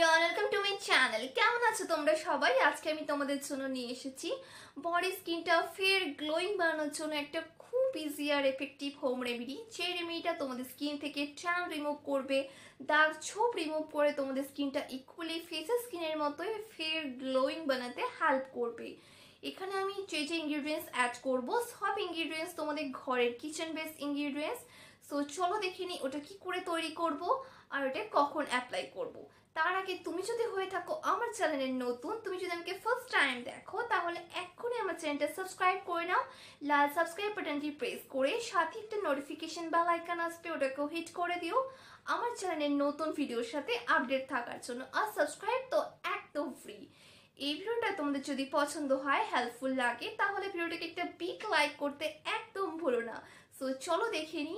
Everyone, welcome to my channel. কেমন আছো তোমরা সবাই? আজকে আমি তোমাদের জন্য নিয়ে এসেছি বডি স্কিনটা ফেয়ার গ্লোয়িং বানানোর জন্য একটা খুব ইজি আর এফেক্টিভ হোম রেমেডি। যে রেমেডিটা তোমাদের স্কিন থেকে ট্যান রিমুভ করবে, দাগ ছোপ রিমুভ করে তোমাদের স্কিনটা ইকুয়ালি ফেসের স্কিনের মতোই ফেয়ার গ্লোয়িং বানাতে হেল্প করবে। এখানে আমি যে ইনগ্রিডিয়েন্টস অ্যাড করব সব ইনগ্রিডিয়েন্টস তোমাদের ঘরের কিচেন বেস ইনগ্রিডিয়েন্টস। সো চলো দেখে নিই ওটা কি করে তৈরি করব আর ওটা কখন অ্যাপ্লাই করব। তার আগে তুমি যদি হয়ে থাকো আমার চ্যানেলের নতুন, তুমি যদি আমাকে ফার্স্ট টাইম দেখো, তাহলে এক্ষুনি আমার চ্যানেলটা সাবস্ক্রাইব করে নাও। লাল সাবস্ক্রাইব বাটনটি প্রেস করে সাথে একটা নোটিফিকেশন বেল আইকন আসবে, ওটাকেও হিট করে দিও আমার চ্যানেলের নতুন ভিডিওর সাথে আপডেট থাকার জন্য। আর সাবস্ক্রাইব তো একদম ফ্রি। এই ভিডিওটা তোমাদের যদি পছন্দ হয়, হেল্পফুল লাগে, তাহলে ভিডিওটাকে একটা বিগ লাইক করতে একদম ভুলো না। সো চলো দেখে নিই।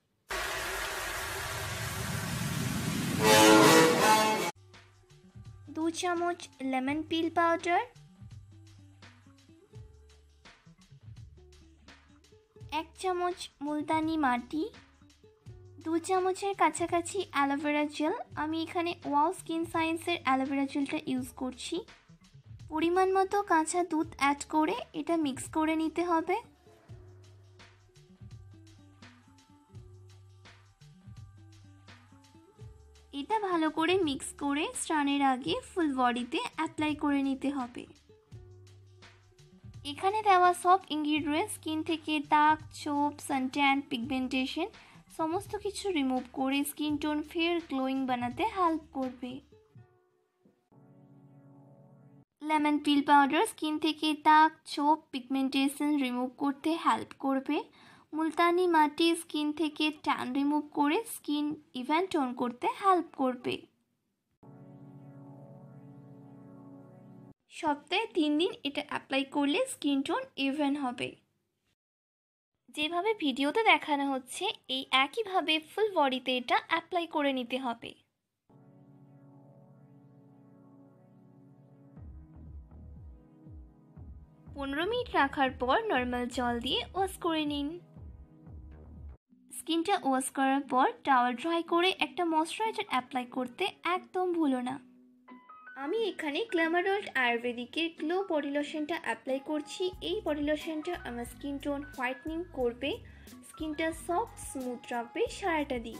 2 চামচ লেমন পিল পাউডার, 1 চামচ মুলতানি মাটি, 2 চামচের কাছাকাছি অ্যালোভেরা জেল। আমি এখানে ওয়াও স্কিন সায়েন্সের অ্যালোভেরা জেলটা ইউজ করছি। পরিমাণ মতো কাঁচা দুধ অ্যাড করে এটা মিক্স করে নিতে হবে। এটা ভালো করে মিক্স করে স্নানের আগে ফুল বডিতে অ্যাপ্লাই করে নিতে হবে। এখানে দেওয়া সব ইনগ্রিডিয়েন্টস স্কিন থেকে দাগ ছোপ সানট্যান পিগমেন্টেশন সমস্ত কিছু রিমুভ করে স্কিন টোন ফেয়ার গ্লোয়িং বানাতে হেল্প করবে। লেমন পিল পাউডার স্কিন থেকে দাগ ছোপ পিগমেন্টেশন রিমুভ করতে হেল্প করবে। মুলতানি মাটি স্কিন থেকে ট্যান রিমুভ করে স্কিন ইভেন টোন করতে হেল্প করবে। সপ্তাহে 3 দিন এটা অ্যাপ্লাই করলে স্কিন টোন ইভেন হবে। যেভাবে ভিডিওতে দেখানো হচ্ছে এই একইভাবে ফুল বডিতে এটা অ্যাপ্লাই করে নিতে হবে। পনেরো মিনিট রাখার পর নর্মাল জল দিয়ে ওয়াশ করে নিন। স্কিনটা ওয়াশ করার পর টাওয়াল ড্রাই করে একটা ময়শ্চারাইজার অ্যাপ্লাই করতে একদম ভুলো না। আমি এখানে গ্ল্যামারোল্ড আয়ুর্বেদিকের গ্লো বডি লোশনটা অ্যাপ্লাই করছি। এই বডি লোশনটা আমার স্কিন টোন হোয়াইটনিং করবে, স্কিনটা সফট স্মুথ রাখবে সারাটা দিন।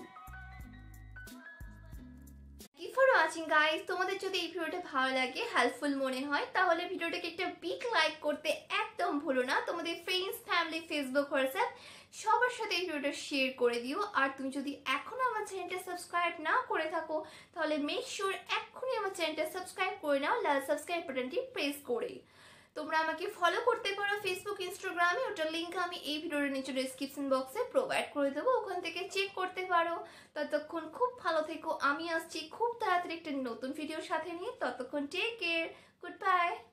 Thank you for watching guys. তোমাদের যদি এই ভিডিওটা ভালো লাগে, হেল্পফুল মনে হয়, তাহলে ভিডিওটাকে একটা বিগ লাইক করতে একদম ভুলো না। তোমাদের ফ্রেন্ডস, ফ্যামিলি, ফেসবুক, হোয়াটসঅ্যাপ সবার সাথে এই ভিডিওটা শেয়ার করে দিও। আর তুমি যদি এখনো আমার চ্যানেলটা সাবস্ক্রাইব না করে থাকো, তাহলে মেক শিওর এক্ষুনি আমার চ্যানেলটা সাবস্ক্রাইব করে নাও লাল সাবস্ক্রাইব বাটনটি প্রেস করে। তোমরা আমাকে ফলো করতে পারো ফেসবুক, ইনস্টাগ্রামে, ওটার লিঙ্ক আমি এই ভিডিওর নিচে ডেসক্রিপশন বক্সে প্রোভাইড করে দেবো, ওখান থেকে চেক করতে পারো। ততক্ষণ খুব ভালো থেকো। আমি আসছি খুব তাড়াতাড়ি একটা নতুন ভিডিওর সাথে নিয়ে। ততক্ষণ টেক কেয়ার, গুড বাই।